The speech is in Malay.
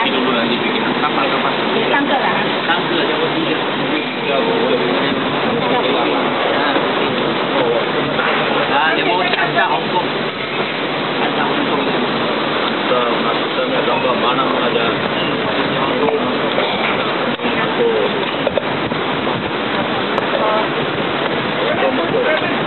dulu lagi bikin kapal-kapal. 3个啦。 3个就我第一个，dia mau ada ongkong, ada ongkong. Maksudnya gambar mana ada. Aku